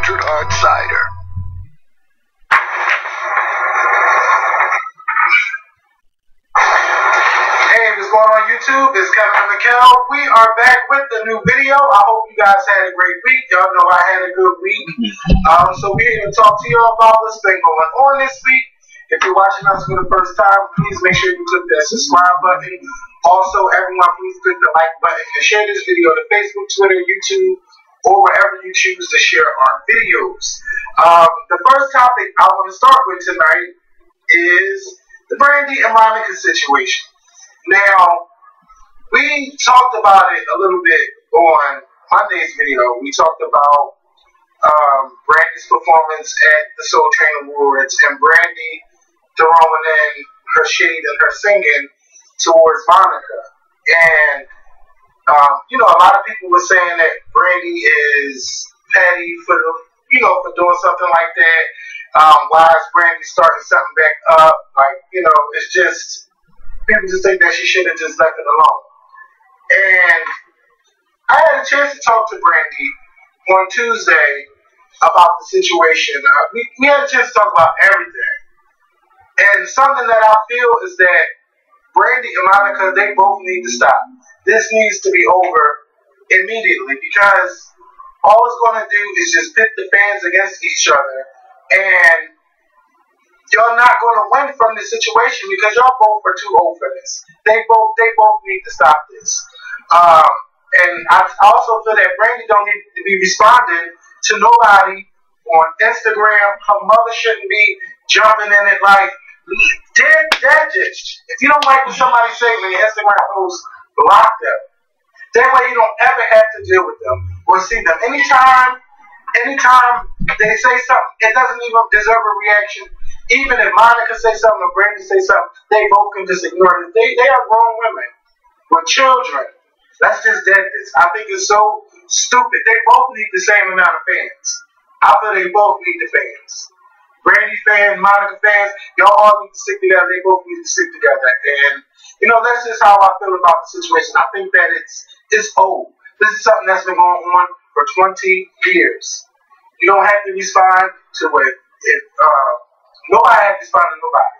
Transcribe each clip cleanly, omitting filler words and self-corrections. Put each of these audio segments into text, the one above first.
Unfiltered Hard Cider. Hey, what's going on YouTube? It's Kevin and Mikkel. We are back with a new video. I hope you guys had a great week. Y'all know I had a good week. So we're here to talk to y'all about what's been going on this week. If you're watching us for the first time, please make sure you click that subscribe button. Also, everyone, please click the like button and share this video to Facebook, Twitter, YouTube, or wherever you choose to share our videos. The first topic I want to start with tonight is the Brandy and Monica situation. Now, we talked about it a little bit on Monday's video. We talked about Brandy's performance at the Soul Train Awards and Brandy throwing in her shade and her singing towards Monica. And, a lot of people were saying that Brandy is petty for doing something like that. Why is Brandy starting something back up? It's just, people just think that she should have just left it alone. And I had a chance to talk to Brandy on Tuesday about the situation. We had a chance to talk about everything. And something that I feel is that Brandy and Monica, they both need to stop. This needs to be over immediately, because all it's going to do is just pit the fans against each other. And you're not going to win from this situation because y'all both are too old for this. They both need to stop this. And I also feel that Brandy don't need to be responding to nobody on Instagram. Her mother shouldn't be jumping in it like, dad, if you don't like what somebody say when your Instagram posts, block them. That way you don't ever have to deal with them or see them. Anytime they say something, it doesn't even deserve a reaction. Even if Monica say something or Brandy say something, they both can just ignore it. They are grown women with children. Let's just dead this. I think it's so stupid. They both need the same amount of fans. I feel they both need the fans. Brandy fans, Monica fans, y'all all need to stick together. They both need to stick together. And, that's just how I feel about the situation. I think that it's old. This is something that's been going on for 20 years. You don't have to respond to it. Nobody has to respond to nobody.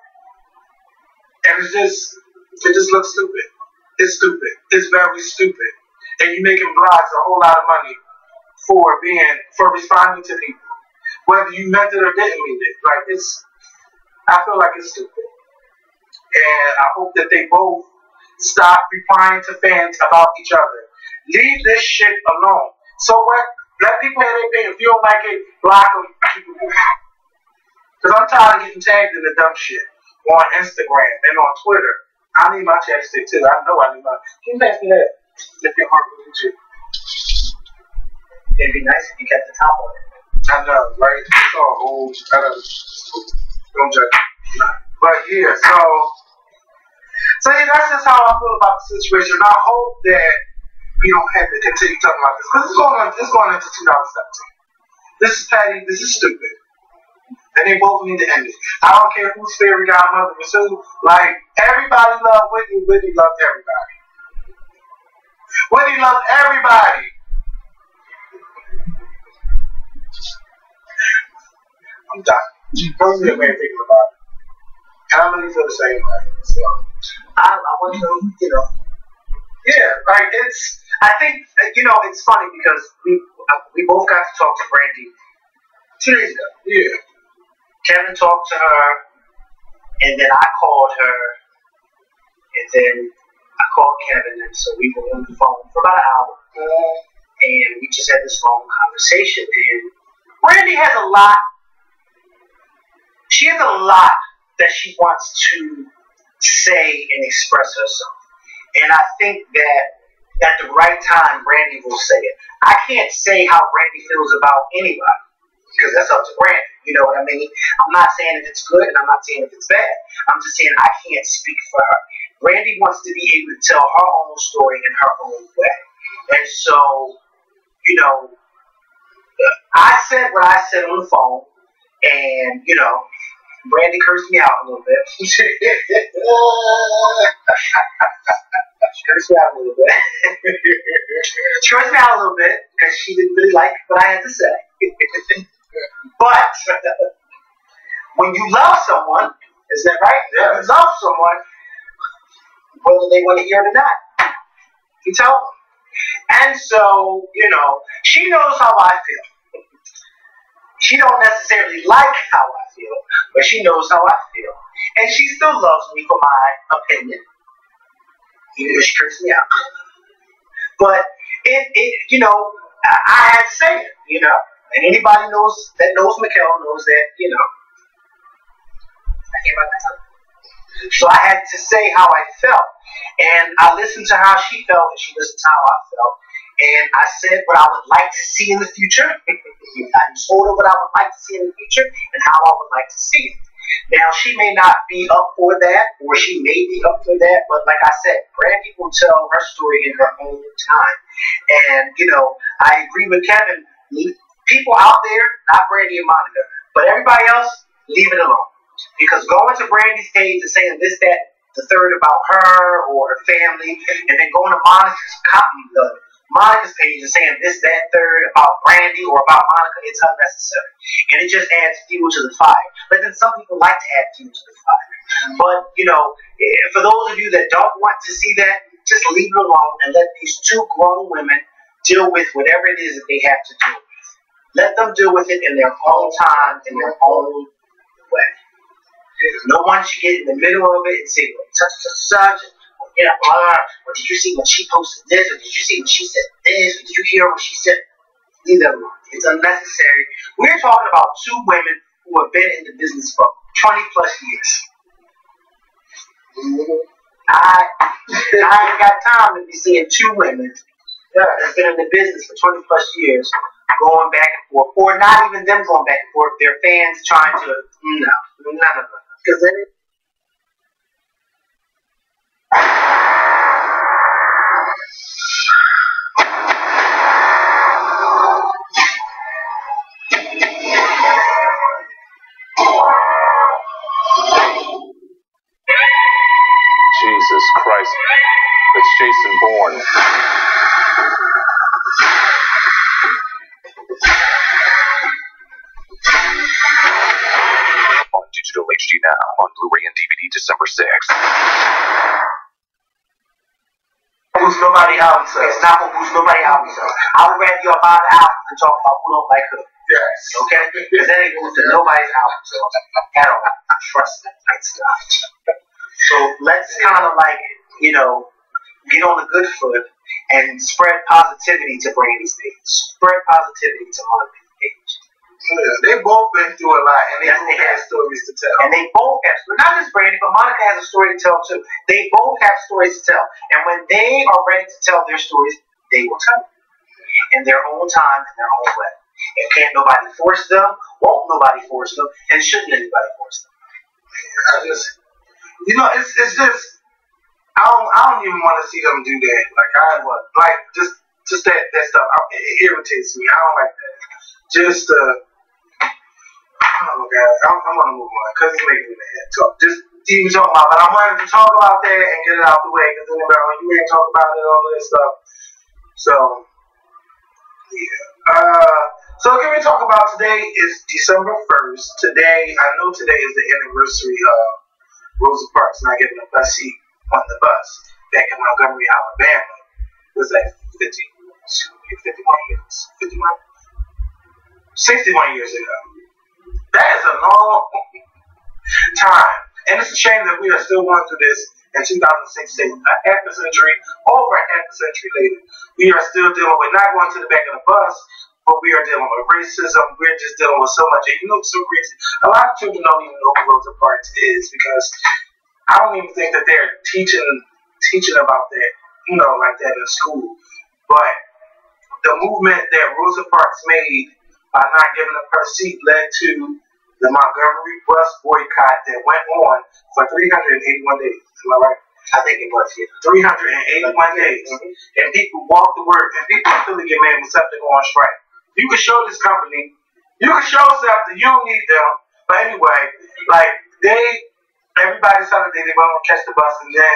And it just looks stupid. It's stupid. It's very stupid. And you're making blogs a whole lot of money for responding to people. Whether you meant it or didn't mean it. I feel like it's stupid. And I hope that they both stop replying to fans about each other. Leave this shit alone. So what? Let people have their opinion. If you don't like it, block them. Because I'm tired of getting tagged in the dumb shit on Instagram and on Twitter. I need my chapstick too. I know I need my. Can you pass me that? If your heart with you. It'd be nice if you kept the top on it. I know, right? It's all old. Don't judge me. But yeah, so yeah, that's just how I feel about the situation. And I hope that we don't have to continue talking about this, because it's going into 2017. This is petty. This is stupid. And they both need to end it. I don't care whose favorite godmother is who. Everybody loved Whitney. Whitney loved everybody. Whitney loved everybody. I'm done. Don't be a man thinking about it. And I really feel the same way. So, I want to, yeah, I think, it's funny because we both got to talk to Brandy 2 days ago. Yeah. Kevin talked to her, and then I called her, and then I called Kevin, and so we were on the phone for about an hour, and we just had this long conversation. And Brandy has a lot. She has a lot that she wants to say and express herself, and I think that at the right time, Brandy will say it. I can't say how Brandy feels about anybody, because that's up to Brandy. You know what I mean? I'm not saying if it's good, and I'm not saying if it's bad. I'm just saying I can't speak for her. Brandy wants to be able to tell her own story in her own way. And so, I said what I said on the phone, and, Brandy cursed me out a little bit. She cursed me out a little bit. She cursed me out a little bit because she didn't really like what I had to say. But when you love someone, isn't that right? Yeah. When you love someone, whether they want to hear it or not, you tell them. And so, she knows how I feel. She don't necessarily like how I feel, but she knows how I feel. And she still loves me for my opinion, even though she cursed me out. But I had to say it, and anybody that knows Mikkel knows that, I came out my tongue. So I had to say how I felt. And I listened to how she felt, and she listened to how I felt. And I said what I would like to see in the future. I told her what I would like to see in the future and how I would like to see it. Now, she may not be up for that, or she may be up for that, but like I said, Brandy will tell her story in her own time. And, I agree with Kevin. People out there, not Brandy and Monica, but everybody else, leave it alone. Because going to Brandy's page and saying this, that, the third about her or her family, and then going to Monica's page and saying this, that, third about Brandy or about Monica, it's unnecessary. And it just adds fuel to the fire. But then some people like to add fuel to the fire. But, for those of you that don't want to see that, just leave it alone and let these two grown women deal with whatever it is that they have to deal with. Let them deal with it in their own time, in their own way. No one should get in the middle of it and say, well, such, or did you see when she posted this, or did you see when she said this, or did you hear what she said? Leave that alone. It's unnecessary. We're talking about two women who have been in the business for 20 plus years. I ain't got time to be seeing two women that have been in the business for 20 plus years going back and forth, or not even them going back and forth, their fans trying to, no. Because then Jesus Christ, it's Jason Bourne. On digital HD now, on Blu-ray and DVD December 6th. Boost nobody album sales. It's not gonna boost nobody album sales. I would rather y'all buy the album than talk about who don't like who. Yes. Okay? Because that ain't boosting nobody's album sales at all. I trust that. Thanks God. So let's kind of get on a good foot and spread positivity to Brandy's page. Spread positivity to Monica's page. Yeah, they both been through a lot, and they both have stories to tell. And they both have stories. Not just Brandy, but Monica has a story to tell too. They both have stories to tell. And when they are ready to tell their stories, they will tell them. In their own time, in their own way. And can't nobody force them, won't nobody force them, and shouldn't anybody force them. It's just, I don't even want to see them do that. Just that stuff. It irritates me. I don't like that. Just oh my God, I'm gonna move on because it's making me mad. Just even talking about, but I wanted to talk about that and get it out the way because then you ain't talk about it, all that stuff. So yeah. So can we talk about today? Is December 1st. Today, I know today is the anniversary of Rosa Parks not getting a bus seat on the bus back in Montgomery, Alabama. Was that 61 years ago. That is a long time. And it's a shame that we are still going through this in 2016, over a half a century later. We are still dealing with not going to the back of the bus, but we are dealing with racism. We're just dealing with so much. And so crazy. A lot of children don't even know who Rosa Parks is because I don't even think that they're teaching about that, like that in school. But the movement that Rosa Parks made by not giving up her seat led to the Montgomery bus boycott that went on for 381 days. Am I right? I think it was, yeah. 381 days. Mm-hmm. And people walk to work, and people still get mad when Scepter go on strike. You can show this company, you can show Scepter, you don't need them. But anyway, everybody decided they weren't going to catch the bus, and then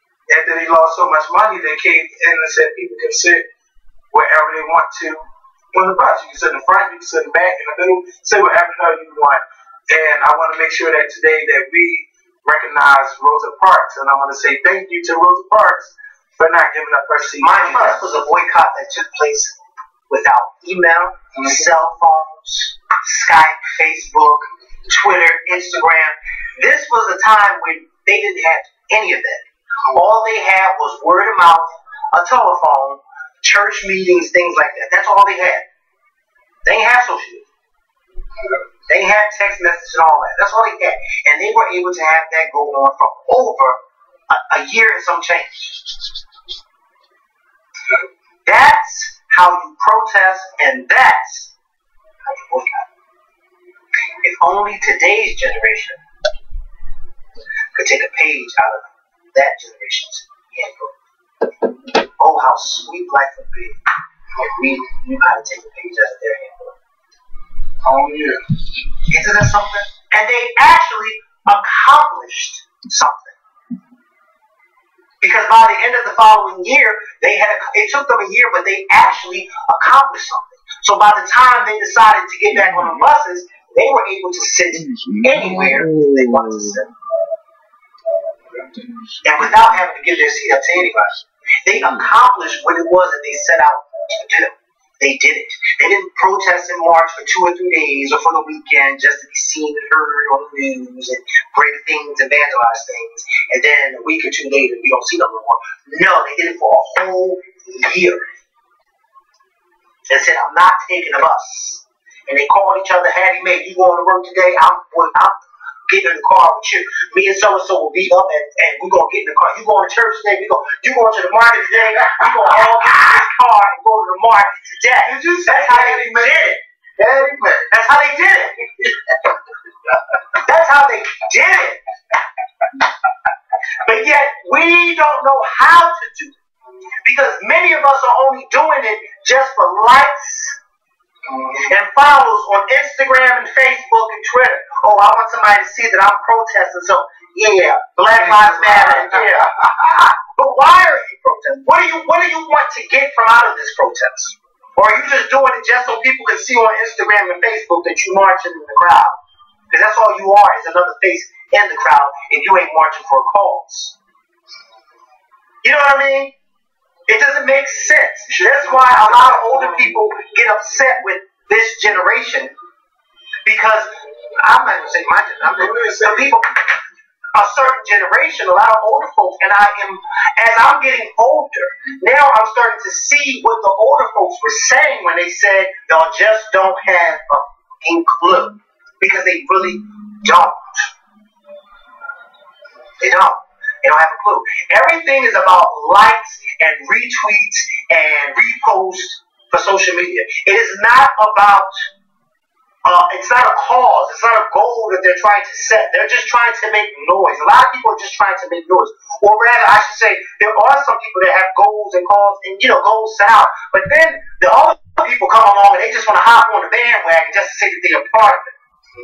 after they lost so much money, they caved in and said people can sit wherever they want to on the bus. You can sit in the front, you can sit in the back, in the middle, sit whatever the hell you want. And I want to make sure that today that we recognize Rosa Parks, and I want to say thank you to Rosa Parks for not giving up her seat. Mind you, this was a boycott that took place without email, cell phones, Skype, Facebook, Twitter, Instagram. This was a time when they didn't have any of that. All they had was word of mouth, a telephone, church meetings, things like that. That's all they had. They didn't have social media. They didn't have text messages and all that. That's all they had. And they were able to have that go on for over a year and some change. That's how you protest, and that's how you boycott. If only today's generation could take a page out of that generation's handbook. Oh, how sweet life would be if we knew how to take a page out of their handbook. Oh, yeah. Isn't that something? And they actually accomplished something. Because by the end of the following year, it took them a year, but they actually accomplished something. So by the time they decided to get back on the buses, they were able to sit anywhere they wanted to sit. And without having to give their seat up to anybody. They accomplished what it was that they set out to do. They did it. They didn't protest and march for 2 or 3 days or for the weekend just to be seen and heard on the news and break things and vandalize things. And then a week or 2 later, you don't see them no more. No, they did it for a whole year. They said, I'm not taking a bus. And they called each other, Hattie Mae, you going to work today? I'm getting in the car with you. Me and so-and-so will be up and we're going to get in the car. You going to church today? You going to the market today? We're going to all get in this car and go to the market today. That's how they did it. That's how they did it. That's how they did it. But yet, we don't know how to do it. Because many of us are only doing it just for likes and follows on Instagram and Facebook and Twitter. Oh, I want somebody to see that I'm protesting. So, yeah, Black Lives Matter. Yeah. But why are you protesting? What do you want to get from out of this protest? Or are you just doing it just so people can see on Instagram and Facebook that you marching in the crowd? Because that's all you are, is another face in the crowd if you ain't marching for a cause. You know what I mean? It doesn't make sense. That's why a lot of older people get upset with this generation. Because, I'm not going to say my generation, some people, a certain generation, a lot of older folks, and as I'm getting older, now I'm starting to see what the older folks were saying when they said, y'all just don't have a fucking clue. Because they really don't. They don't. They don't have a clue. Everything is about likes and retweets and reposts for social media. It is not about, it's not a cause, it's not a goal that they're trying to set. They're just trying to make noise. A lot of people are just trying to make noise. Or rather, I should say, there are some people that have goals and cause and, goals set out. But then the other people come along and they just want to hop on the bandwagon just to say that they are part of it.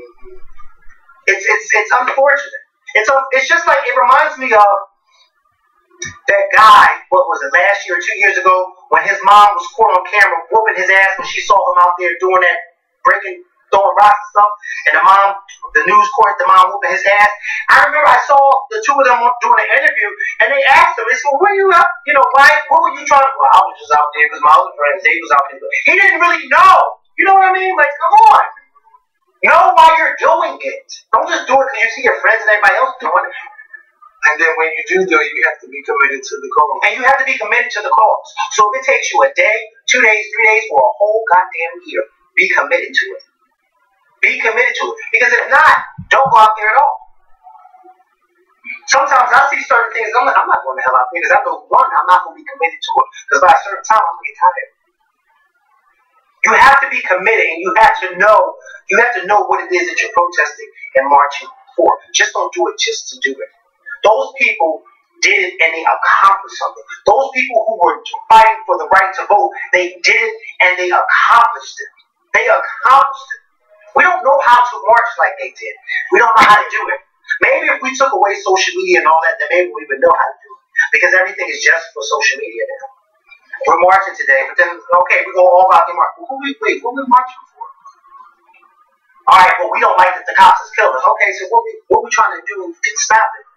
It's unfortunate. It's just like, it reminds me of that guy, what was it, last year or 2 years ago, when his mom was caught on camera whooping his ass when she saw him out there doing that, throwing rocks and stuff, and the news caught the mom whooping his ass. I remember I saw the two of them doing an interview, and they asked him, they said, where you up? Why, what were you trying to, well, I was just out there because my other friends, they was out there. He didn't really know. You know what I mean? Like, come on. Know why you're doing it. Don't just do it because you see your friends and everybody else doing it. And then when you do it, you have to be committed to the cause. And you have to be committed to the cause. So if it takes you a day, 2 days, 3 days, or a whole goddamn year, be committed to it. Be committed to it. Because if not, don't go out there at all. Sometimes I see certain things, I'm not going the hell out there because I know, one, I'm not going to be committed to it. Because by a certain time, I'm going to get tired. You have to be committed, and you have to know what it is that you're protesting and marching for. Just don't do it just to do it. Those people did it and they accomplished something. Those people who were fighting for the right to vote, they did it and they accomplished it. They accomplished it. We don't know how to march like they did. We don't know how to do it. Maybe if we took away social media and all that, then maybe we would know how to do it. Because everything is just for social media now. We're marching today, but then, okay, we go all about the march. What we marching for? All right, well, we don't like that the cops has killed us. Okay, so what we trying to do to stop it?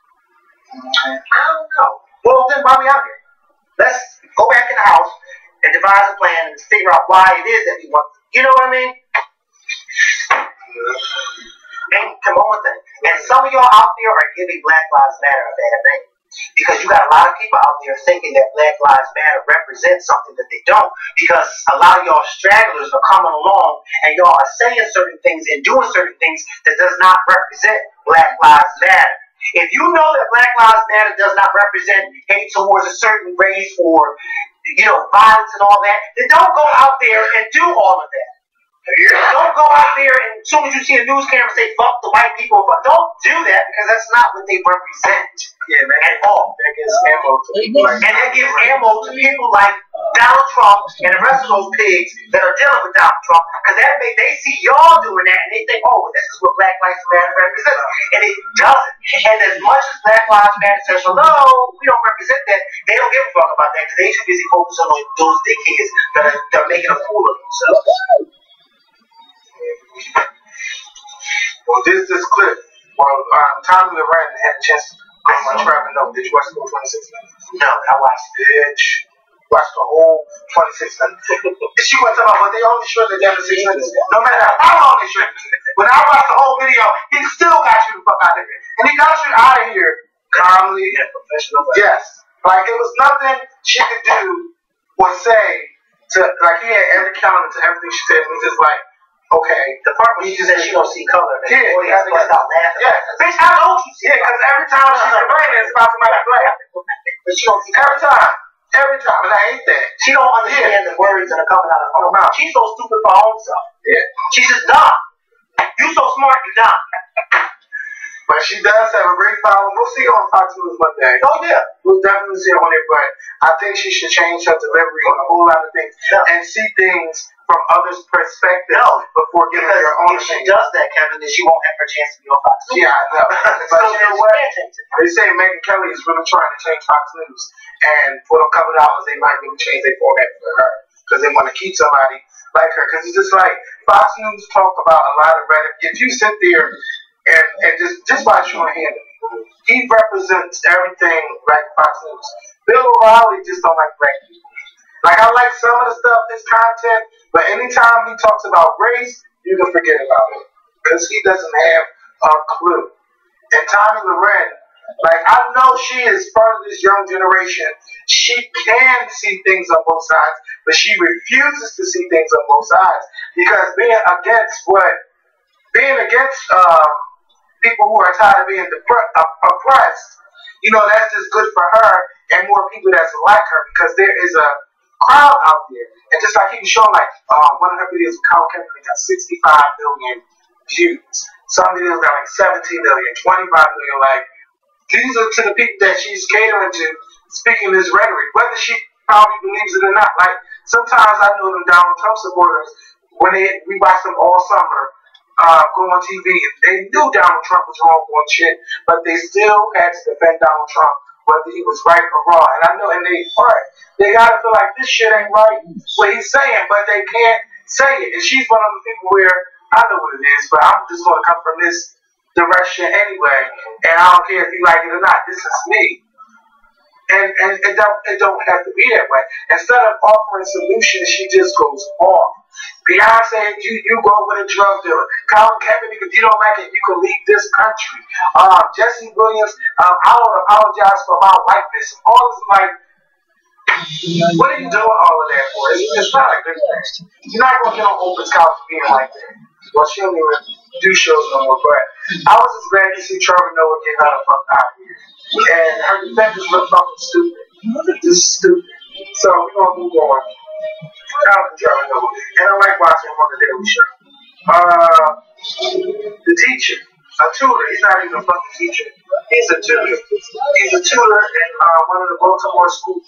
I don't know. Well, then why we out here? Let's go back in the house and devise a plan and figure out why it is that we want. You know what I mean? And come on with it. And some of y'all out there are giving Black Lives Matter a bad name. Because you got a lot of people out there thinking that Black Lives Matter represents something that they don't. Because a lot of y'all stragglers are coming along and y'all are saying certain things and doing certain things that does not represent Black Lives Matter. If you know that Black Lives Matter does not represent hate towards a certain race or, violence and all that, then don't go out there and do all of that. Don't go out there and as soon as you see a news camera say fuck the white people. Don't do that because that's not what they represent. Yeah, man. At all. That gives ammo to people like and that gives ammo to people like Donald Trump and the rest of those pigs that are dealing with Donald Trump because they see y'all doing that and they think, oh, this is what Black Lives Matter represents. And it doesn't. And as much as Black Lives Matter says, no, we don't represent that, they don't give a fuck about that because they too busy focusing on those dickheads that are making a fool of themselves. Well, this clip. Well, Tommy Loren had a chance to go on Trevor Noah. Did you watch the whole 26 minutes? No, I watched it. Bitch. Watched the whole 26 minutes. She went talking about, but they only showed the damn 6 minutes. No matter how long they showed it. When I watched the whole video, he still got you the fuck out of here. And he got you out of here calmly. Yeah, professional. Yes. Like, it was nothing she could do or say to, like, he had every counter to everything she said. And he just like, okay. The part where she said she don't see color. Yeah, the audience bust out laughing. Yeah. Bitch, how don't you see? Yeah, because every time she's complaining, it's about somebody black. But she don't see Every time. Every time. And I hate that. She don't understand the words that are coming out of her mouth. She's so stupid for her own self. Yeah. She's just dumb. You so smart, you dumb. But she does have a great following. We'll see her on Fox News one day. Oh, yeah. We'll definitely see her on it, but I think she should change her delivery on a whole lot of things and see things from others' perspectives before giving her own if she opinion. does that, Kevin, then she won't have her chance to be on Fox News. Yeah, I know. But So you know what? change it. They say Megyn Kelly is really trying to change Fox News. And for a couple $, they might really change their format for her. Because they want to keep somebody like her. Because it's just like Fox News talk about a lot of rhetoric. If you sit there and just watch your hand, he represents everything like Fox News. Bill O'Reilly just don't like black people. Like, I like some of the stuff, his content, but anytime he talks about race, you can forget about it. Because he doesn't have a clue. And Tommy Loren, like, I know she is part of this young generation. She can see things on both sides, but she refuses to see things on both sides. Because being against people who are tired of being oppressed, that's just good for her and more people that's like her because there is a crowd out there. And just like he was showing, like, one of her videos with Colin Kaepernick got 65 million views. Some videos got like 17 million, 25 million. Like, these are to the people that she's catering to, speaking this rhetoric, whether she probably believes it or not. Like, sometimes I know them Donald Trump supporters, when we watch them all summer, go on TV, they knew Donald Trump was wrong on shit, but they still had to defend Donald Trump, whether he was right or wrong. And I know in their heart, they gotta feel like this shit ain't right, what he's saying, but they can't say it. And she's one of the people where I know what it is, but I'm just gonna come from this direction anyway, and I don't care if you like it or not. This is me. And it don't have to be that way. Instead of offering solutions, she just goes off. Beyonce, you go with a drug dealer. Colin Kaepernick, if you don't like it, you can leave this country. Jesse Williams, I don't apologize for my whiteness. All this, like, what are you doing all of that for? It's not a good thing. You're not going to get on Oprah's couch for being like that. Well, she don't even do shows no more, but I was just glad to see Trevor Noah get her the fuck out of here. And her defenders look fucking stupid. Just stupid. So we're going to move on. Trevor Noah. And I like watching him on the Daily Show. The teacher, a tutor. He's not even a fucking teacher. He's a tutor. He's a tutor in one of the Baltimore schools.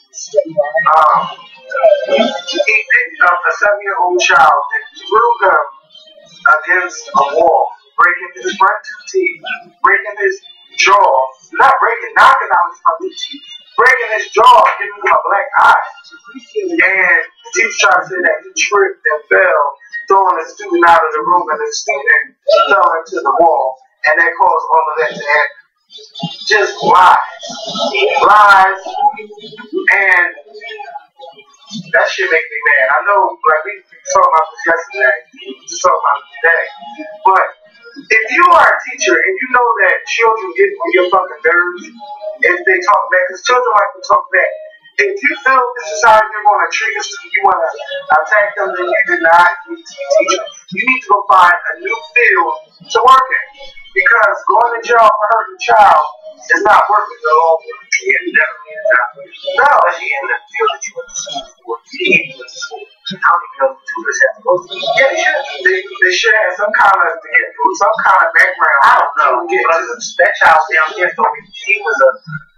He picked up a 7-year-old child and threw them against a wall, breaking his front teeth, breaking his jaw, not breaking, knocking out his fucking teeth, breaking his jaw, giving him a black eye. And the teacher tried to say that he tripped and fell, throwing the student out of the room, and the student fell into the wall. And that caused all of that to happen. Just lies. Lies. And that shit makes me mad. I know, like, we talked about this yesterday. We just talked about it today. But if you are a teacher and you know that children get on your fucking nerves if they talk back, because children like to talk back. If you feel this is how you're going to treat us, you want to attack them, then you do not need to be teaching. You need to go find a new field to work in. Because going to jail for hurting a child is not working in the long run. Yeah, definitely is not. No. Especially in the field that you went to school for. You went to school. I don't even know if the tutors have to go to. Yeah, they should. They should have some kind of background. I don't know. That child's down there told me she was a.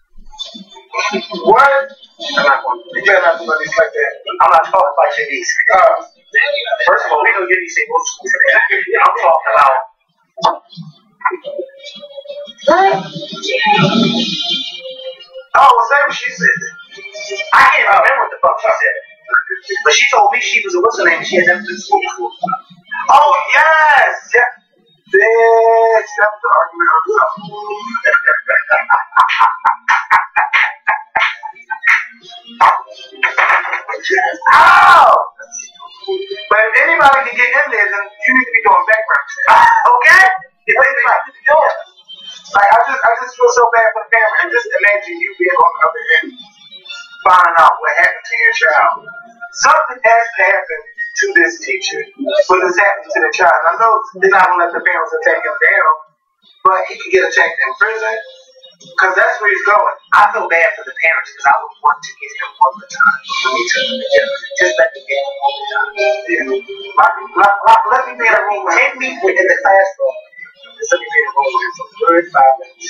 What? I'm not going to. You better not do nothing like that. I'm not talking about your niece. First of all, we know your niece ain't go to school for that. I'm talking about. Oh, what's that? What she said? I can't remember what the fuck she said. But she told me she was a what's her name? She had never been to school before. Oh, yes! Yeah. Bitch, that's the argument of Ow! But if anybody can get in there, then you need to be doing background check. Okay? If anybody can do it. Like, I just feel so bad for the family. And just imagine you being on the other end, finding out what happened to your child. Something has to happen to this teacher when this happens to the child. I know they're not going to let the parents attack him down, but he could get attacked in prison, because that's where he's going. I feel bad for the parents because I would want to get him one more time. Just let me get him one more time. Yeah. Let me be in a room with him. Take me in the classroom. Just let me be in a room with him for 35 minutes.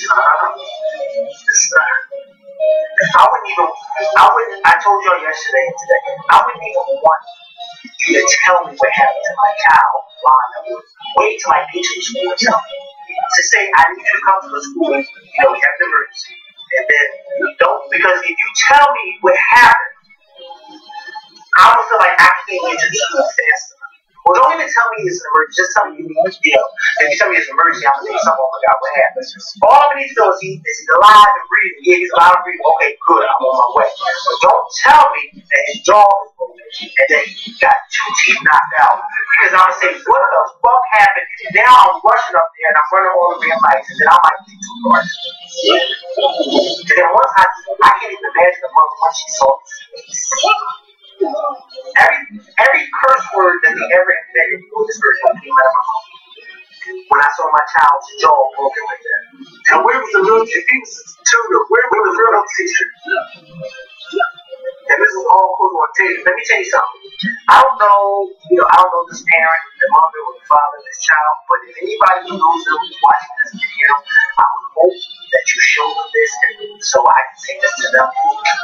I told y'all yesterday and today, I wouldn't even want you to tell me what happened to my child while I was wait till I get to the school and tell me. To say, I need you to come to the school, we have an emergency. And then you don't, because if you tell me what happened, I don't feel like I can't get to the school fast enough. Well, don't even tell me it's an emergency. Just tell me you need, if you tell me it's an emergency, I'm going to think someone forgot what happened. All I need to know is he's alive and breathing. Yeah, he's alive and breathing. Okay, good. I'm on my way. But don't tell me that his jaw is broken and that he got 2 teeth knocked out. Because I'm going to say, what the fuck happened? And now I'm rushing up there and I'm running all the red lights and then I might be too far. And then once I can't even imagine the mother once she saw his face. Every curse word that they ever invented was this version came out of my mouth. When I saw my child's jaw broken like that. And where was the real teacher? He was a tutor. Where was the real teacher? And this is all put on tape. Let me tell you something. I don't know this parent, the mother or the father of this child, but if anybody who knows them is watching this video, I would hope that you show them this so I can say this to them.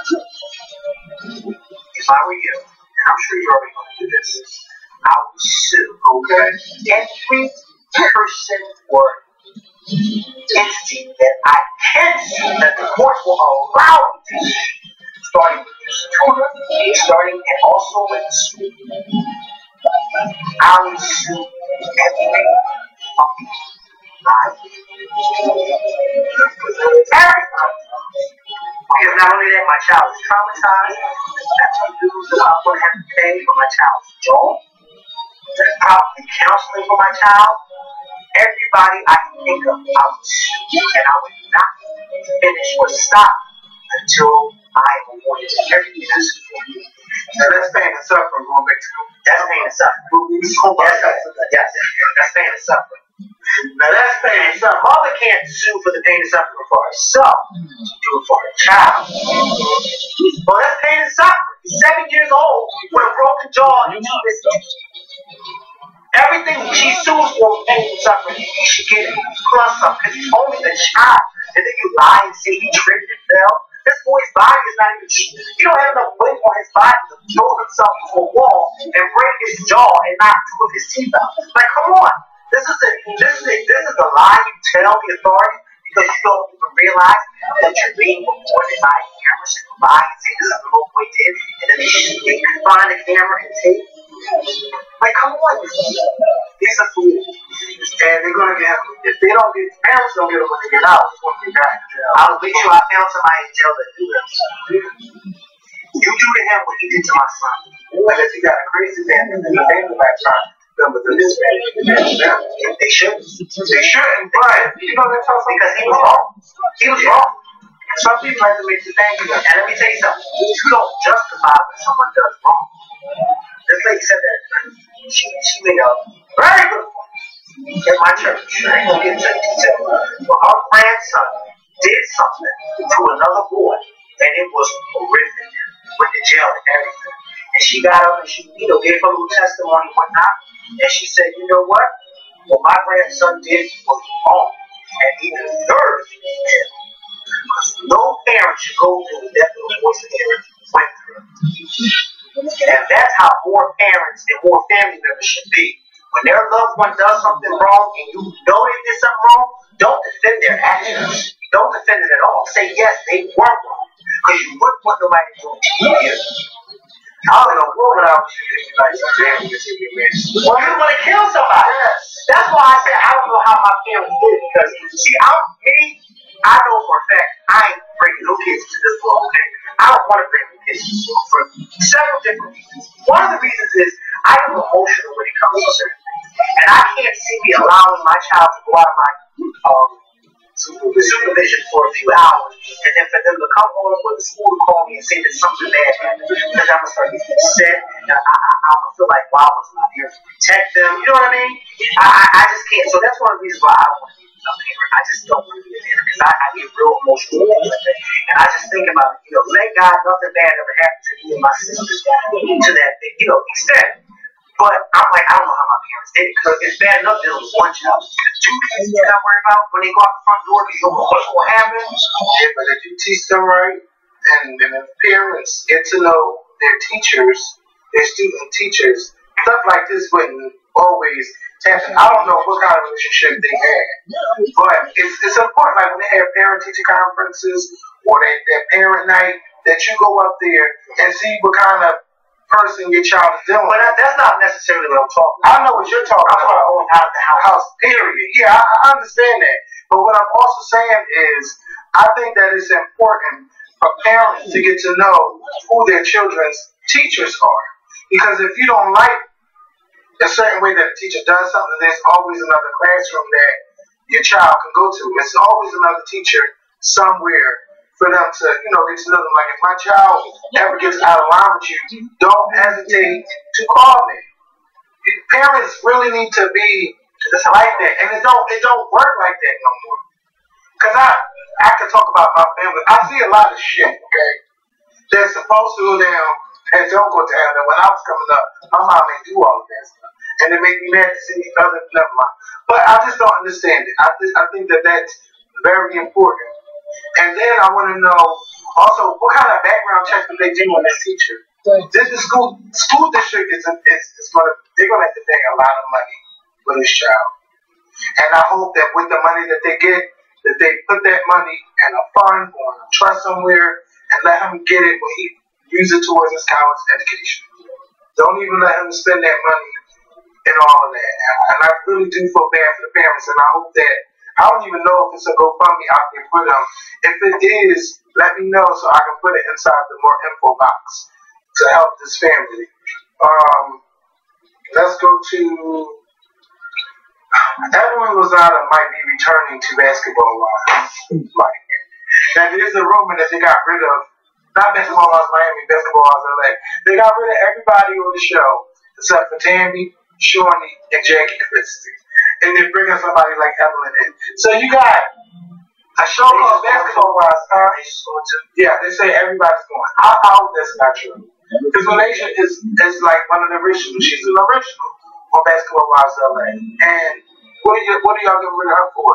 If I were you, and I'm sure you're already going to do this, I would sue, okay? Every person or entity that I can sue, that the courts will allow me to sue, starting with your tutor, starting and also with the school. I will sue every fucking life. Everybody. Because not only that, my child is traumatized. That's what I'm going to have to pay for my child's jaw. There's probably counseling for my child. Everybody I can think of, I would sue. And I would not finish or stop until I awarded everything that's for me. Now that's pain and suffering going back to that's pain and suffering. Yes, that's pain and suffering. Now that's pain and suffering. Mother can't sue for the pain and suffering for herself. She do it for her child. Well, that's pain and suffering. He's 7 years old with a broken jaw and everything she sues for pain and suffering, he should get it plus some because he's only a child. And then you lie and say he tripped and fell. This boy's body is not even, he don't have enough weight on his body to throw himself into a wall and break his jaw and knock 2 of his teeth out. Like, come on. This is the lie you tell the authorities. because you don't even realize that you're being recorded by a camera. So you lie and say this is what homeboy did, and then they find the camera and tape. Like, come on, these are fools. And they're gonna get him. If they don't get, parents don't get him when they get out. It's gonna be back in jail. I'll bet you I found somebody in jail that do that. You do to him what he did to my son. Like if you got a crazy family, then the family might try to film with this family. They shouldn't. They shouldn't, but you know that's also Because he was wrong. He was wrong. Some people like to make you think that. And let me tell you something. You don't justify when someone does wrong. This lady said that she made a very good point in my church. I ain't gonna get into detail. But her grandson did something to another boy, and it was horrific. Went to jail and everything. And she got up and she, gave her little testimony and whatnot. And she said, you know what? What my grandson did was wrong. And he deserves jail. Because no parent should go through the death of a voice of parent went through. And that's how more parents and more family members should be. When their loved one does something wrong and you know they did something wrong, don't defend their actions. Don't defend it at all. Say, yes, they were wrong. Because you wouldn't want nobody to do it to you. I don't know what would I was thinking like some family to see me miss. Well, you want to kill somebody. Yes. That's why I said I don't know how my parents did it. Because, see, I know for a fact I ain't bringing no kids to this world, okay? I don't want to bring no kids to this world for several different reasons. One of the reasons is I am emotional when it comes to certain things. And I can't see me allowing my child to go out of my supervision for a few hours, and then for them to come home with the school to call me and say that something bad happened, because I'm gonna start getting upset, and I'm gonna feel like, wow, I was not here to protect them. You know what I mean? I just can't. So that's one of the reasons why I don't want to be a parent. I just don't want to be a parent because I get real emotional with it, and I just think about it. Thank God nothing bad ever happened to me and my sisters to that extent. But I'm like, I don't know how my parents did it, because it's bad enough dealing with one child. Two kids you gotta worry about when they go out the front door because you don't know what's going to happen. Yeah, but if you teach them right, and if parents get to know their teachers, their student teachers, stuff like this wouldn't always happen. I don't know what kind of relationship they had, but it's important, like when they have parent-teacher conferences or that parent night, that you go up there and see what kind of person your child is dealing with. But that's not necessarily what I'm talking about. I know what you're talking about. I'm talking about going out of the house. Period. Yeah, I understand that. But what I'm also saying is, I think that it's important for parents to get to know who their children's teachers are. Because if you don't like a certain way that a teacher does something, there's always another classroom that your child can go to. There's always another teacher somewhere for them to, get to know them. Like if my child ever gets out of line with you, don't hesitate to call me. Parents really need to be like that, and it don't work like that no more. Cause I can talk about my family. I see a lot of shit. Okay, they're supposed to go down and don't go down. And when I was coming up, my mom didn't do all of that stuff, and it made me mad to see other. Never mind. But I just don't understand it. I think that that's very important. And then I want to know also what kind of background check do they do on this teacher? Did the school district they're gonna have to pay a lot of money for this child. And I hope that with the money that they get, that they put that money in a fund or a trust somewhere and let him get it when he use it towards his college education. Don't even let him spend that money and all of that. And I really do feel bad for the parents, and I hope that I don't even know if it's a GoFundMe out there for them. If it is, let me know so I can put it inside the more info box to help this family. Let's go to Edwin Lozada might be returning to Basketball Wives. Now there's a rumor that they got rid of, not Basketball Wives Miami, Basketball Wives LA. They got rid of everybody on the show except for Tammy, Shawnee, and Jackie Christie. And they're bringing somebody like Evelyn in. So you got a show called Basketball Wives. Yeah, they say everybody's going. I hope that's not true. Because Malaysia is like one of the originals. She's an original on Basketball Wives LA. And what are y'all getting rid of her for?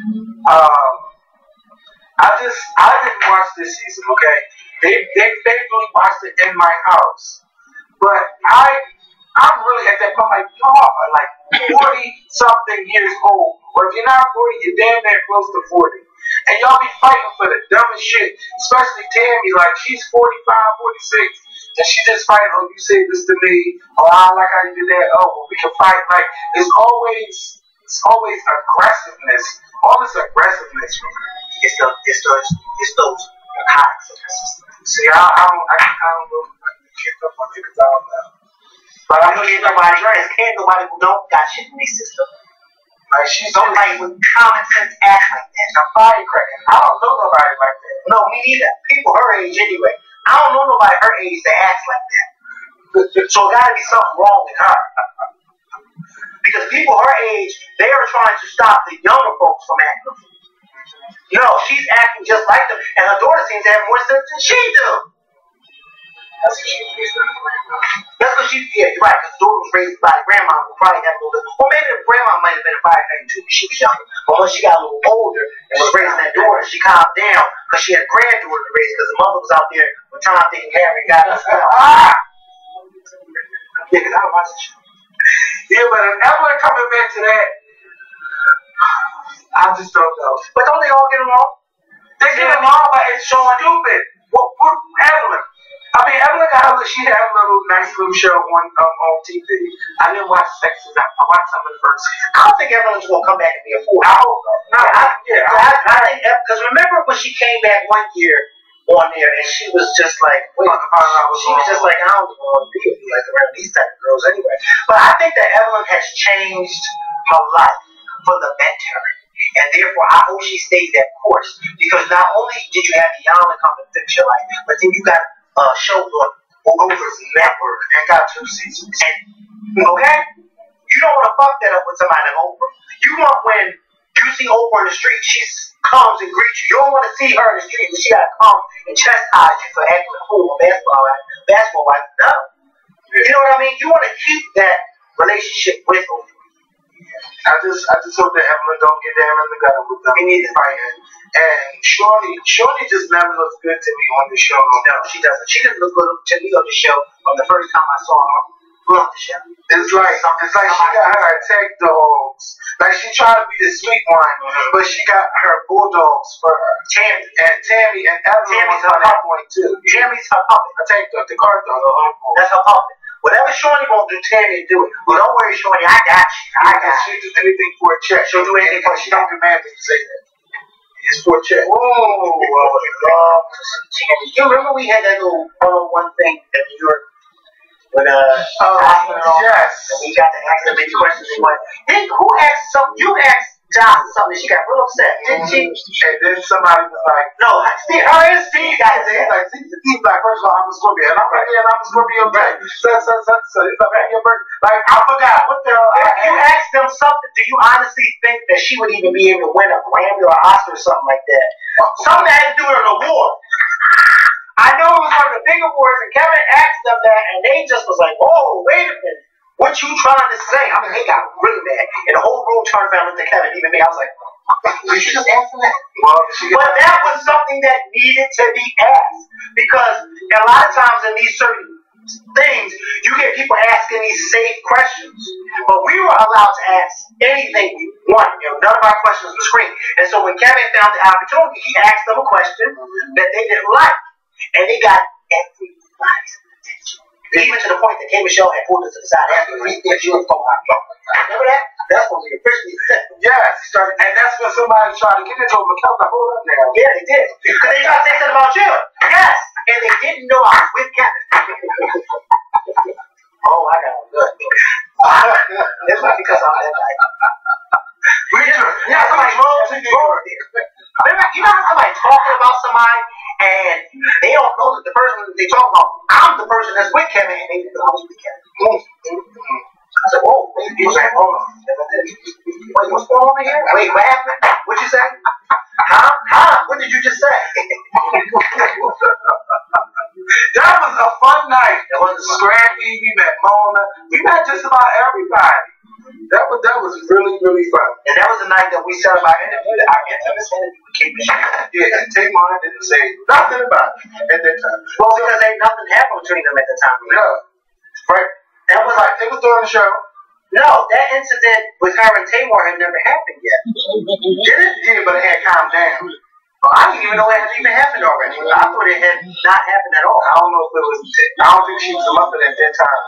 I didn't watch this season, okay? They faithfully watched it in my house. But I'm really at that point like, y'all are like 40-something years old. Or if you're not 40, you're damn near close to 40. and y'all be fighting for the dumbest shit. Especially Tammy, like she's 45, 46, and she just fighting. Oh, you said this to me. Oh, I don't like how you did that. Oh, well, we can fight. Like it's always aggressiveness. All this aggressiveness. It's those narcotics in the system. See, I don't know. I can't up on it because I don't know. But I know can't nobody who don't got shit in their system. Like she's don't like with common sense act like that. A firecracker. I don't know nobody like that. No, me neither. People her age anyway. I don't know nobody her age that acts like that. So it gotta be something wrong with her. Because people her age, they are trying to stop the younger folks from acting. No, she's acting just like them, and her daughter seems to have more sense than she do. That's because she, yeah, you're right, because the daughter was raised by the grandma who probably had a little bit, or maybe the grandma might have been a firecracker too when she was younger, but when she got a little older and was raising that daughter, she calmed down because she had a granddaughter to raise, because the mother was out there with Tom, Dick, and Harry, got us down. Yeah, because I don't watch the show. Yeah, but if Evelyn coming back to that, I just don't know. But don't they all get along? They get along, but it's so stupid. What Evelyn? I mean, Evelyn she had a nice little show on TV. I didn't watch Sexes. I watched some of the first season. I don't think Evelyn's gonna come back and be a fool. I hope not. I think because remember when she came back one year on there and she was just like, I don't want to be like around these type of girls anyway. But I think that Evelyn has changed her life for the better. And therefore, I hope she stays that course. Because not only did you have Yana come and fix your life, but then you got shows on Oprah's network and got 2 seasons. And, okay? You don't want to fuck that up with somebody like Oprah. You want when you see Oprah in the street, she comes and greets you. You don't want to see her in the street, but she got to come and chastise you for acting a fool on basketball wife. No. You know what I mean? You want to keep that relationship with Oprah. I just hope that Evelyn don't get down in the gutter with them. Me neither. Fighting. And Shorty just never looks good to me on the show. No, she doesn't. She didn't look good to me on the show from the first time I saw her on the show. It's like she got her attack dogs. Like she tried to be the sweet one, but she got her bulldogs for her. Tammy and Evelyn. Tammy's her puppet too. Tammy's her puppet. Attack the guard dog. That's her puppet. Whatever Shorty won't do, Tammy do it. Well, don't worry, Shorty, I got you. She'll do anything for a check. She'll do anything for a check. She don't get mad when you say that. It's for a check. Oh, I would love to see Tammy. You remember we had that little one-on-one thing in New York with yes. And we got to ask them any questions they want. Then who asked something? You asked Josh something. She got real upset, didn't she? And then somebody was like, "No, Steve, her and Steve got it." Like, Steve's like, first of all, I'm a Scorpio, and I'm like, yeah, I'm a Scorpio back. So it's like your birthday. Like, I forgot what the hell. If you ask them something, do you honestly think that she would even be able to win a Grammy or an Oscar or something like that? Something that had to do with an award. I know it was one of the big awards, and Kevin asked them that, and they just was like, "Whoa, wait a minute. What you trying to say?" I mean, they got really mad. And the whole room turned around and looked at Kevin, even me. I was like, "Did she just ask him that?" But that was something that needed to be asked. Because a lot of times in these certain things, you get people asking these safe questions. But we were allowed to ask anything we want. None of our questions were screened. And so when Kevin found the opportunity, he asked them a question that they didn't like. And they got everybody's attention. Even to the point that K. Michelle had pulled us to the side after we think she was going out. Remember that? That's when we officially said. Yes, and that's when somebody tried to get into it. McKell like, hold up now. Yeah, they did. Because they tried to say something about you. Yes. And they didn't know I was with Kevin. Oh, I got good. It's not because I'm that guy. Somebody drove to New York. Remember, you know how somebody talking about somebody and they don't know that the person that they talk about, I'm the person that's with Kevin, and they didn't know I was with Kevin. I said, whoa, he was like, hold on. Wait, what's going on over here? Wait, what happened? What'd you say? Huh? What did you just say? That was a fun night. It was Scrappy, we met Mona, we met just about everybody. That was really, really fun. And that was the night that we set up our infamous interview with K. Michelle. Yeah, and Tamar didn't say nothing about it at that time. Well, because ain't nothing happened between them at the time. No. Right. That was like, it was during the show. No, that incident with her and Tamar had never happened yet. Did it? Yeah, but it had calmed down. Oh, I didn't even know it had even happened already. I thought it had not happened at all. I don't know if it was. I don't think she was a Muppet at that time.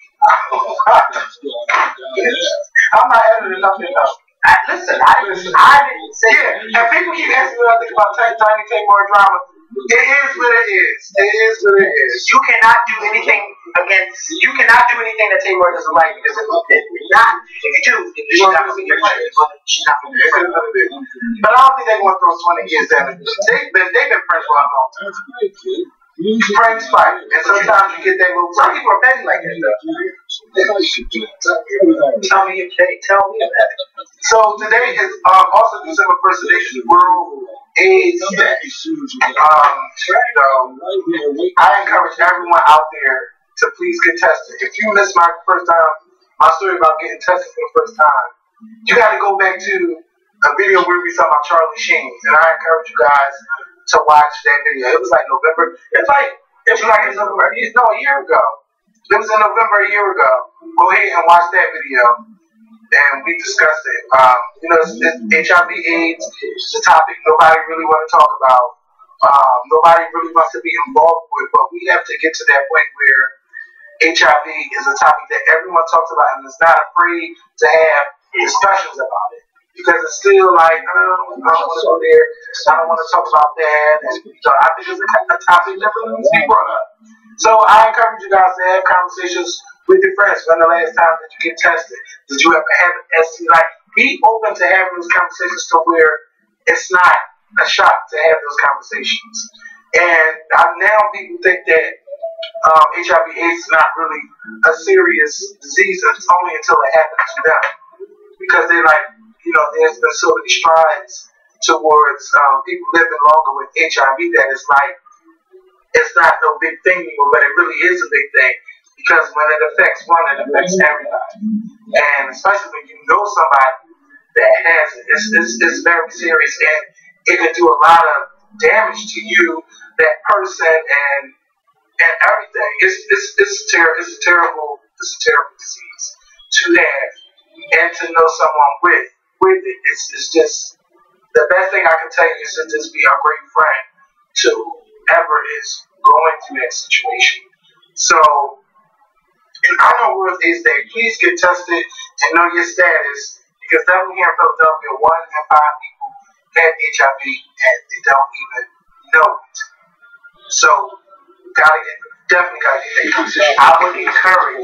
I'm not editing nothing though. Listen, I didn't say. Yeah, and people keep asking me what I think about Tiny Tamar drama. It is what it is. It is what it is. You cannot do anything that Tamar doesn't like because it's not. If you do, she's not going to be your friend. She's not going to be your friend. But I don't think they're going to throw 20 years down. They've been friends for a long time. Friends fight, and sometimes you get that little. Some people are petty like that though. Tell me about it. So today is also December 1st, today's World AIDS Day. I encourage everyone out there to please get tested. If you missed my story about getting tested for the first time, you got to go back to a video where we saw about Charlie Sheen, and I encourage you guys to watch that video. It was like November. A year ago. It was in November a year ago. Go ahead and watch that video, and we discussed it. It's HIV/AIDS is a topic nobody really want to talk about. Nobody really wants to be involved with, but we have to get to that point where HIV is a topic that everyone talks about and is not afraid to have discussions about it. Because it's still like, I don't want to go there, I don't want to talk about that. And, I think it's a topic that really needs to be brought up. So I encourage you guys to have conversations with your friends. When the last time did you get tested? Did you ever have an STD? Like, be open to having those conversations to where it's not a shock to have those conversations. And now people think that HIV/AIDS is not really a serious disease. It's only until it happens to them. Because they're like, there's been so many strides towards people living longer with HIV that it's like, it's not no big thing anymore, but it really is a big thing. Because when it affects one, it affects everybody. And especially when you know somebody that has it, it's very serious, and it can do a lot of damage to you, that person, and everything. It's a terrible disease to have, and to know someone with it. It's just the best thing I can tell you is to just be a great friend to whoever is going through that situation. So, in honor of World AIDS Day, please get tested and know your status, because down here in Philadelphia, 1 in 5 people have HIV and they don't even know it. So, definitely gotta get that conversation. I would encourage.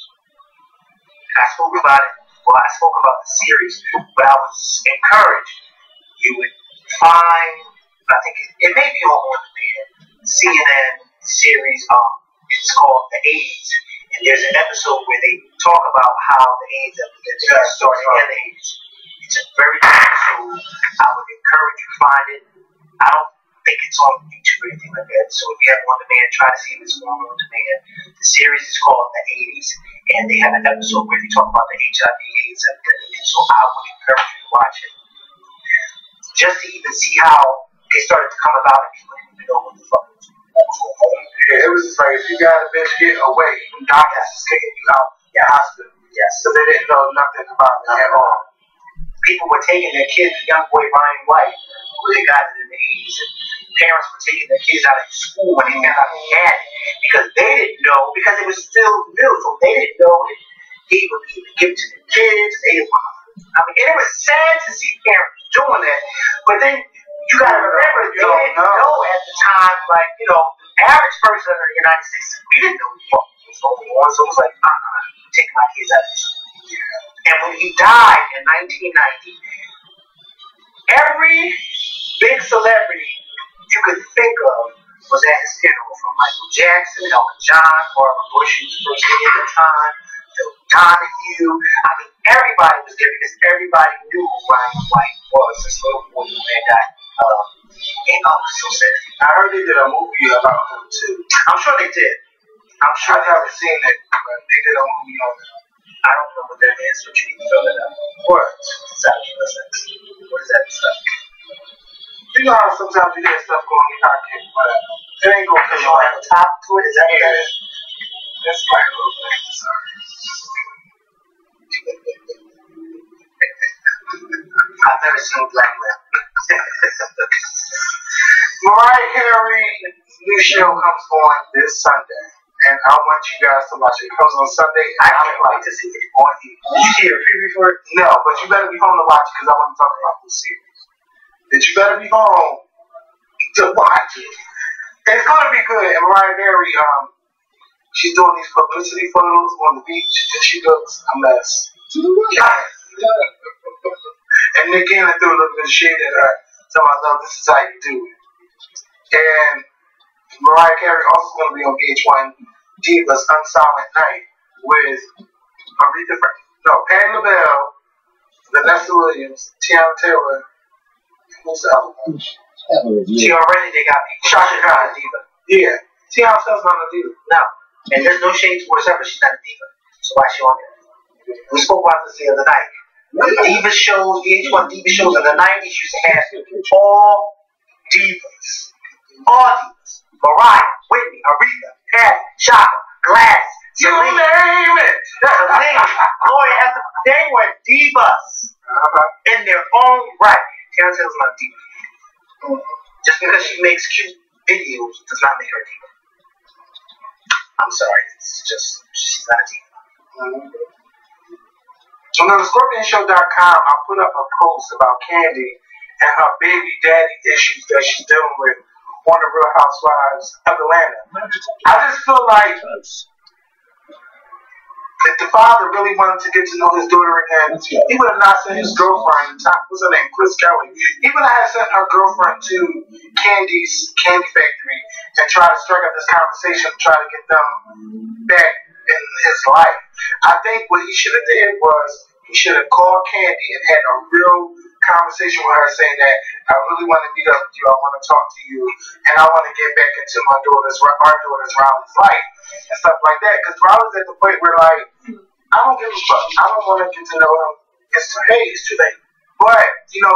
I spoke about it. Well, I spoke about the series, but I was encouraged. You would find, I think it may be on one of the CNN series. It's called The AIDS, and there's an episode where they talk about how the AIDS epidemic started and the AIDS. It's a very good episode. I would encourage you to find it. I don't think it's on YouTube or anything like that. So if you have it on demand, try to see if it's on demand. The series is called The 80s, and they have an episode where they talk about the HIV/AIDS epidemic. So I would encourage you to watch it, just to even see how they started to come about, and people didn't even know what the fuck was going on. Yeah, it was just like, if you got a bitch get away, even doctors just taking you out in the hospital. Yes. So they didn't know nothing about it at all. People were taking their kids, the young boy Ryan White, who they got it in the 80s, and parents were taking their kids out of school when they found out he had it, because they didn't know, because it was still new, so they didn't know that he would be able to give it to their kids. And it was sad to see parents doing that, but then you gotta remember, they didn't know at the time, like, the average person in the United States, we didn't know what was going on, so it was like, take my kids out of school. And when he died in 1990, every big celebrity you could think of was at his funeral, from Michael Jackson, Elton John, Barbara Bush, who was the first lady at the time, Phil Donahue. I mean, everybody was there because everybody knew who Ryan White was, this little boy who had died. So sad. I heard they did a movie about him too. I'm sure they did. I've never seen it, but they did a movie on it. I don't know what that is, but you need to fill it up. What? What is that stuff? You know how sometimes you hear stuff going in your pocket, but it ain't going to You don't have a top to it? Is that what that is? That's right, a little bit. Sorry. I've never seen Black Lab. Mariah Carey new show comes on this Sunday, and I want you guys to watch it. It comes on Sunday. I can't wait to see it on TV. Did you see a preview for it? No, but you better be home to watch it because I want to talk about this series. That you better be home to watch it. It's gonna be good. And Mariah Carey, she's doing these publicity photos on the beach, and she looks a mess. And Nick Cannon threw a little bit of shade at her. So I know this is how you do it. And Mariah Carey also going to be on VH1 Divas Unsilent Night with Aretha Patti LaBelle, Vanessa Williams, Tiana Taylor, who's the other one? She already they got people. Shaka Khan. Diva. Yeah. Tiana Taylor's not a diva. No. And there's no shade towards her, but she's not a diva. So why is she on there? We spoke about this the other night. Diva shows, VH1 Diva shows in the 90s used to have all divas. All divas. Mariah, Whitney, Aretha, Patty, Shaka, Gladys, You name it. Celine, Gloria Estefan. They were divas in their own right. Tiana Taylor's not a diva. Just because she makes cute videos does not make her a diva. I'm sorry. It's just, she's not a diva. So on the ScorpionShow.com, I put up a post about Candy and her baby daddy issues that she's dealing with on the Real Housewives of Atlanta. I just feel like if the father really wanted to get to know his daughter again, he would have not sent his girlfriend, what's her name, Chris Kelly. He would have sent her girlfriend to Candy's Candy Factory and try to strike up this conversation and try to get them back in his life. I think what he should have did was he should have called Candy and had a real conversation with her saying that I really want to meet up with you, I want to talk to you, and I want to get back into our daughter's Riley's life and stuff like that. Because Riley's at the point where like, I don't give a fuck. I don't want to get to know him. It's too late. But, you know,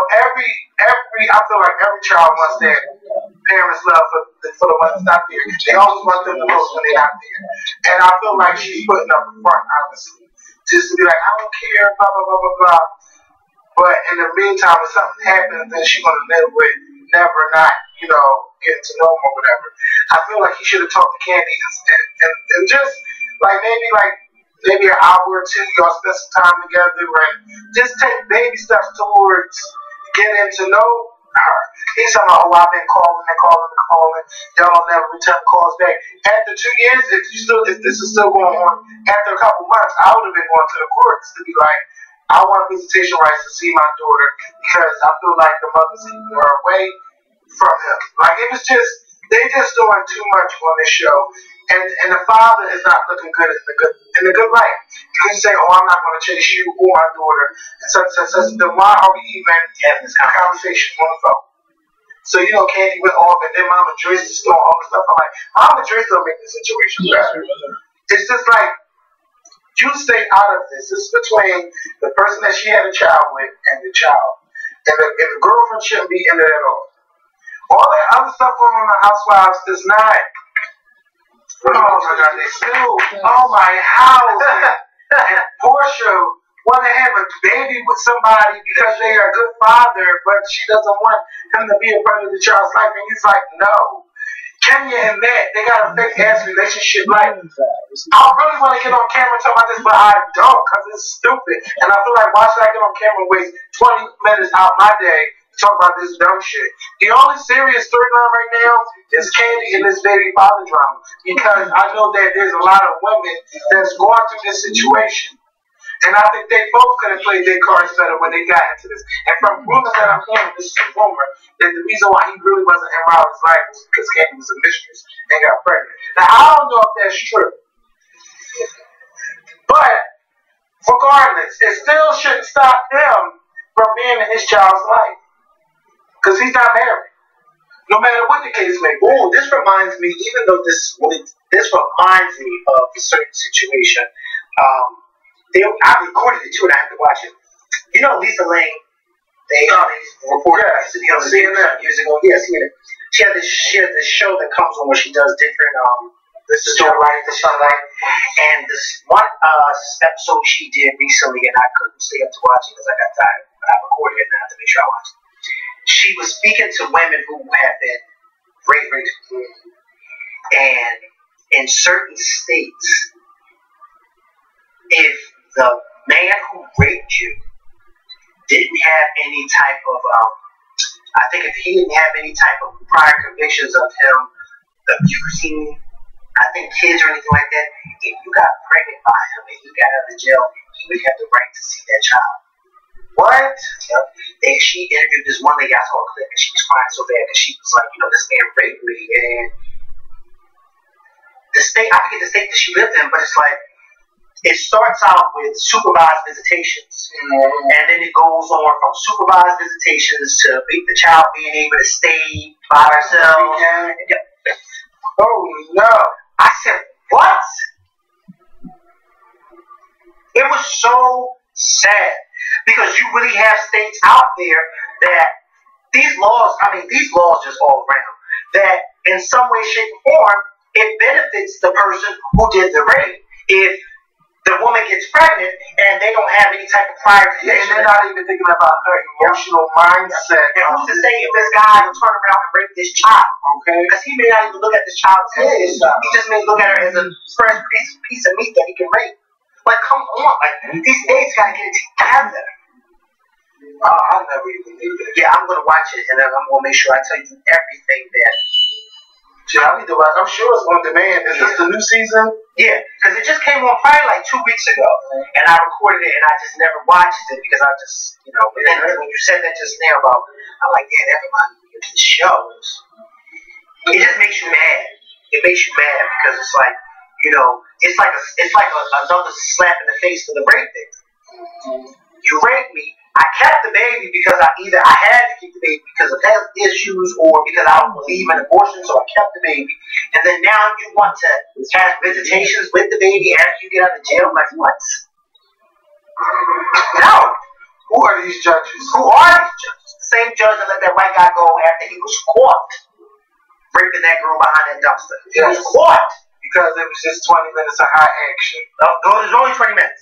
I feel like every child wants that parents' love for the ones that's not there. They always want them the most when they're not there. And I feel like she's putting up a front, honestly. Just to be like, I don't care, blah, blah, blah, blah, blah. But in the meantime, if something happens, then she's going to live with never not, you know, getting to know him or whatever. I feel like he should have talked to Candy and just, like, maybe an hour or two, y'all spend some time together and just take baby steps towards getting to know her. He's talking about, oh, I've been calling and calling. Y'all don't never return calls back. After 2 years, if this is still going on, after a couple months, I would have been going to the courts to be like, I want visitation rights to see my daughter because I feel like the mother's keeping her away from him. Like, it was just, they just doing too much on this show. And the father is not looking good in the good light. You can say, oh, I'm not going to chase you or my daughter. And such. Then why are we even having this conversation on the phone? So, you know, Candy went off and then Mama Joyce is doing all this stuff. I'm like, Mama Joyce don't make the situation better. It's just like, you stay out of this. This is between the person that she had a child with and the child. And the girlfriend shouldn't be in it at all. All that other stuff going on in the Housewives does not. Oh my God, they still. Oh my house. And Portia want to have a baby with somebody because they are a good father, but she doesn't want him to be a part of the child's life. And he's like, no. Kenya and Matt, they got a fake ass relationship. Like, I really want to get on camera and talk about this, but I don't because it's stupid. And I feel like, why should I get on camera and waste 20 minutes out my day to talk about this dumb shit? The only serious storyline right now is Candy and this baby father drama because I know that there's a lot of women that's going through this situation. And I think they both could have played their cards better when they got into this. And from rumors that I'm hearing, this is a rumor, that the reason why he really wasn't in Riley's life was because Candy was a mistress and got pregnant. Now, I don't know if that's true. But, regardless, it still shouldn't stop him from being in his child's life. Because he's not married. No matter what the case may be. Oh, this reminds me, even though this reminds me of a certain situation, I recorded it too, and I have to watch it. You know Lisa Lane? They reported used to be on CNN years ago. Yeah, CNN. She had this show that comes on where she does different storylines and stuff like. And this one episode she did recently, and I couldn't stay up to watch it because I got tired. But I recorded it and I had to make sure I watched it. she was speaking to women who have been raped, and in certain states, if the man who raped you didn't have any type of, I think if he didn't have any type of prior convictions of him abusing, I think, kids or anything like that, if you got pregnant by him and you got out of jail, he would have the right to see that child. What? Yep. And she interviewed this one lady. I saw a clip and she was crying so bad because she was like, this man raped me. And the state, I forget the state that she lived in, but it's like, it starts out with supervised visitations. And then it goes on from supervised visitations to the child being able to stay by herself. Oh, no. I said, what? It was so sad. Because you really have states out there that these laws just all around, that in some way, shape, or form, it benefits the person who did the rape. If the woman gets pregnant and they don't have any type of prior conviction, and they're not even thinking about her emotional mindset. And who's to say if this guy would turn around and rape this child? Okay. Because he may not even look at this child as his. He just may look at her as a fresh piece of meat that he can rape. Like, come on. Like, these states gotta get it together. I never even knew that. Yeah, I'm gonna watch it, and then I'm gonna make sure I tell you everything that. Yeah, I need to watch. I'm sure it's on demand. Is this the new season? Yeah, because it just came on probably like 2 weeks ago, and I recorded it, and I just never watched it because I just, But then when you said that just now about, I'm like, yeah, that reminds me of the shows. It just makes you mad. It makes you mad because it's like, it's like another slap in the face for the rape victim. You raped me. I kept the baby because I had to keep the baby because of health issues or because I don't believe in abortion, so I kept the baby. And then now you want to have visitations with the baby after you get out of jail? Like what? No. Who are these judges? Who are these judges? The same judge that let that white guy go after he was caught raping that girl behind that dumpster. He was caught. Because it was just 20 minutes of high action. No, it was only 20 minutes.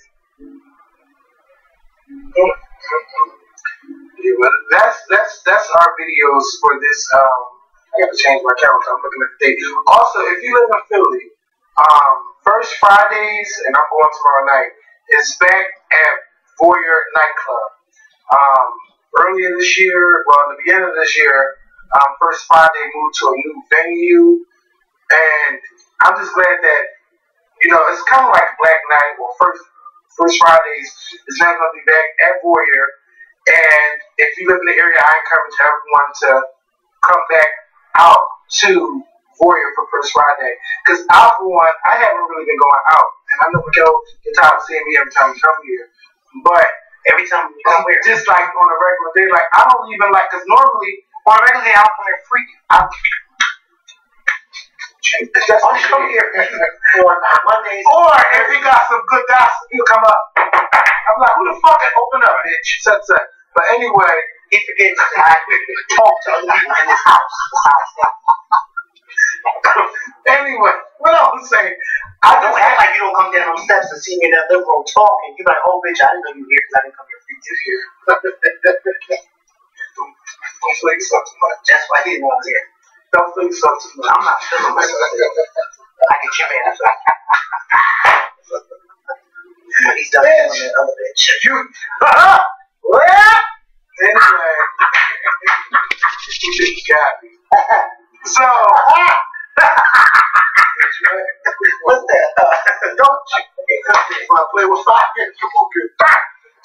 Yeah, but that's our videos for this. I got to change my calendar. I'm looking at the date. Also, if you live in Philly, First Fridays, and I'm going tomorrow night, is back at Voyeur Nightclub. Earlier this year, in the beginning of this year, First Friday moved to a new venue, and I'm just glad that it's kind of like Black Night or First Fridays is now going to be back at Voyeur. And if you live in the area, I encourage everyone to come back out to Voyeur for First Friday. Because for one, I haven't really been going out. And I know Miguel gets tired of seeing me every time we come here. But every time we come here, just like on a regular day, like I don't even like, because normally on a regular day, I'll come here free. Only come here on Mondays. Or if you got some good gossip, you come up. I'm like, who the fuck can open up, bitch? Such. But anyway, he forgets that I talk to other people in this house. Anyway, what I was saying, I don't act like you don't come down those steps and see me in that living room talking. You're like, oh, bitch, I didn't know you were here because I didn't come here free this year. Don't flex up too much. That's why he didn't know I was here. Don't flex up too much. I'm not feeling myself. I get your man up. When he's done with that other bitch. You. Anyway. You got me. So. What's that? Don't you play with fire? Come on, get back.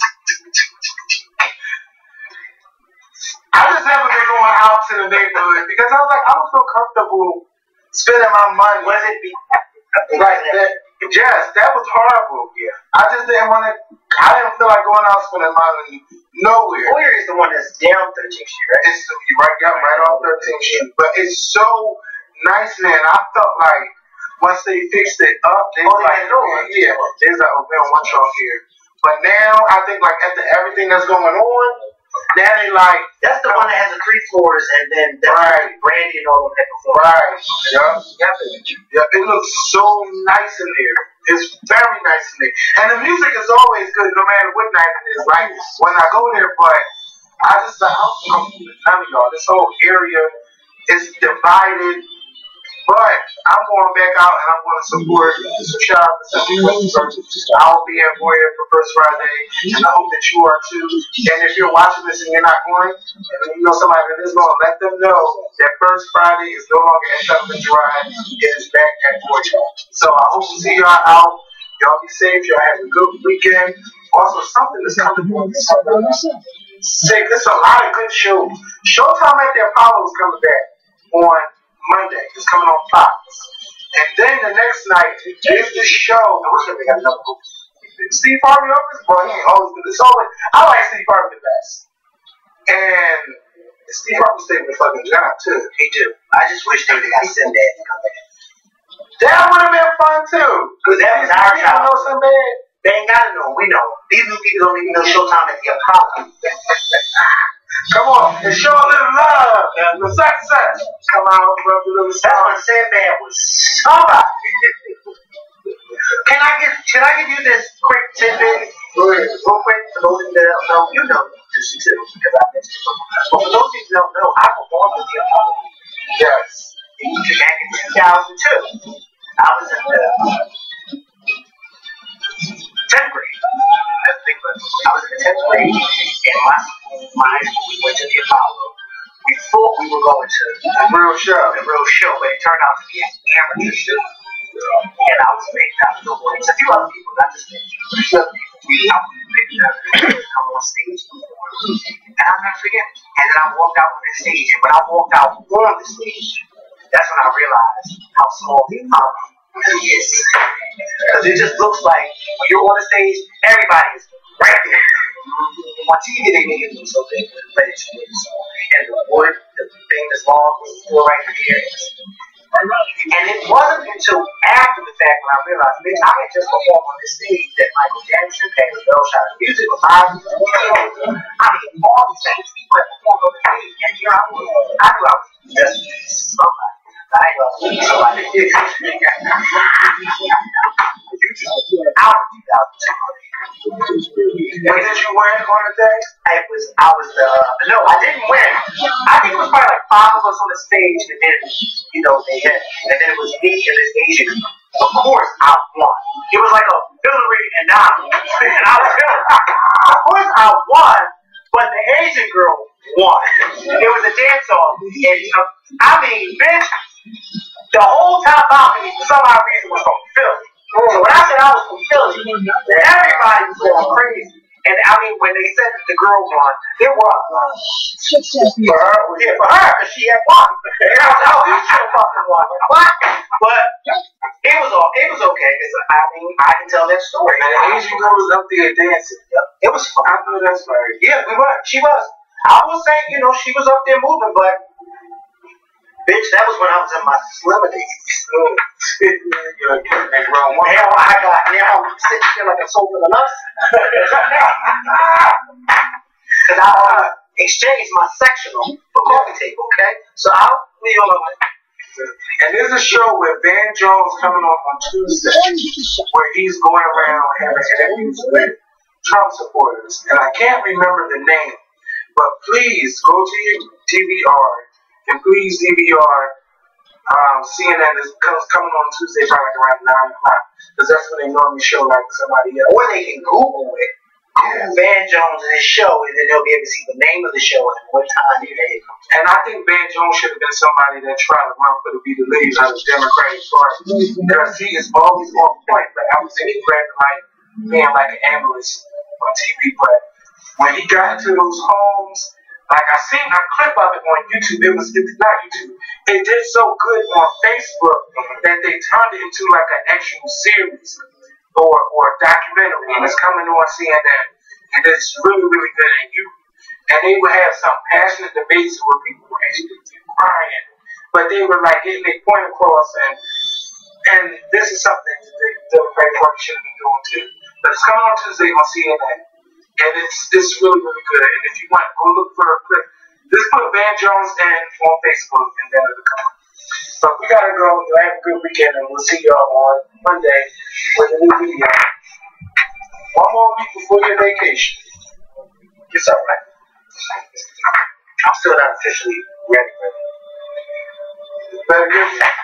I just haven't been going out to the neighborhood because I was like, I don't feel comfortable spending my money. Was it like that? Yes, that was horrible. Yeah, I just didn't want to. I didn't feel like going out spending my money nowhere. Voyeur is the one that's down 13th Street, right? It's right off 13th Street, but it's so nice, man. I felt like once they fixed it up, they was like, yeah, there's like, we don't want y'all here. But now I think like after everything that's going on, now they like that's the one that has the 3 floors and then that's right. Brandy and all of that. Right. Yeah. It looks so nice in there. It's very nice in there. And the music is always good no matter what night it is. Like when I go there, but I just I'm telling y'all, this whole area is divided. But I'm going back out and I'm going to support. So shout out to Central West. I'll be at Boyer for First Friday, and I hope that you are too. And if you're watching this and you're not going, and you know somebody that is going, let them know that First Friday is no longer in Television Drive. It is back at Boyer. So I hope to see y'all out. Y'all be safe. Y'all have a good weekend. Also, something is coming on this summer. Sick. There's a lot of good shows. Showtime at the Apollo is coming back on Monday. It's coming on Fox. And then the next night is the show. I wish they got another movie. Steve Harvey opens, but he ain't always been. It's always, I like Steve Harvey the best. And Steve Harvey stayed with fucking John too. He do. I just wish they would have got Sinbad to come back. That would have been fun too. Because that was our child. Know Sinbad? They ain't gotta know. We know. These new people don't even know Showtime at the Apollo. Come on, and show a little love and the success. Come out, brother, little That's when Sinbad was somebody. Can I give you this quick tidbit? Go ahead. Real quick, for those of you that don't know, you know this too, because I mentioned it before. But for those of you that don't know, I performed with the Apollo. Yes. Back in 2002. I was in the 10th grade. I was in the 10th grade, and my high school, we went to the Apollo. We thought we were going to the real show, but it turned out to be an amateur show. And I was picked up. It's a few other people, not just me. A few other people. I was picked up to come on stage. And I'll never forget. And then I walked out on the stage, and when I walked out on the stage, that's when I realized how small the Apollo is. Because it just looks like when you're on the stage, everybody is right there. On TV, they make it look so big, but it's really small. And the wood, the thing that's long, was still right here. And it wasn't until after the fact when I realized, bitch, I had just performed on this stage that Michael Jackson, Taylor Shot of Music, was live. I mean, all these things people had performed on the stage, and here I was. I knew I was just somebody. I ain't gonna be somebody. Out of 2002. When did you win on the day? No, I didn't win. I think it was probably like 5 of us on the stage, and then, and then it was me and this Asian. Of course, I won. It was like a Hillary and Donald, and I was Hillary. Of course, I won, but the Asian girl won. It was a dance off, and I mean, bitch, the whole top balcony for some odd reason was from Philly. So when I said I was from Philly, everybody was going crazy. And I mean, when they said that the girl won, it was for her, because she had won. And I was like, oh, you should fucking won. What? But it was okay. I mean, I can tell that story. And the Asian girl was up there dancing. It was fun. I know that's right. Yeah, we were. She was. I was saying, she was up there moving, but bitch, that was when I was in my slimmer days. Now I'm sitting here like a soul for the nuts. Because I exchanged my sectional for coffee table, okay? So I'll leave you alone. And there's a show with Van Jones coming on Tuesday where he's going around having interviews with Trump supporters. And I can't remember the name, but please go to your DVR and please DVR CNN is coming on Tuesday probably around 9 o'clock because that's when they normally show like somebody else. Or they can Google it. Google Van Jones and his show, and then they'll be able to see the name of the show and what time it is. And I think Van Jones should have been somebody that tried to run for the leader of the Democratic Party because he is always on point. But I was thinking he grabbed the mic being like an analyst on TV. But when he got into those homes, like I seen a clip of it on YouTube. It's not YouTube. It did so good on Facebook that they turned it into like an actual series or a documentary, and it's coming on CNN. And it's really, really good. And they would have some passionate debates where people were actually crying, but they were like getting their point across. And this is something that the Democratic Party should be doing too. But it's coming on Tuesday on CNN. And it's really, really good. And if you want, go look for a clip. Just put Van Jones in on Facebook and then it'll come. But we gotta go. You have a good weekend and we'll see y'all on Monday with a new video. One more week before your vacation. It's alright. I'm still not officially ready for it. Better get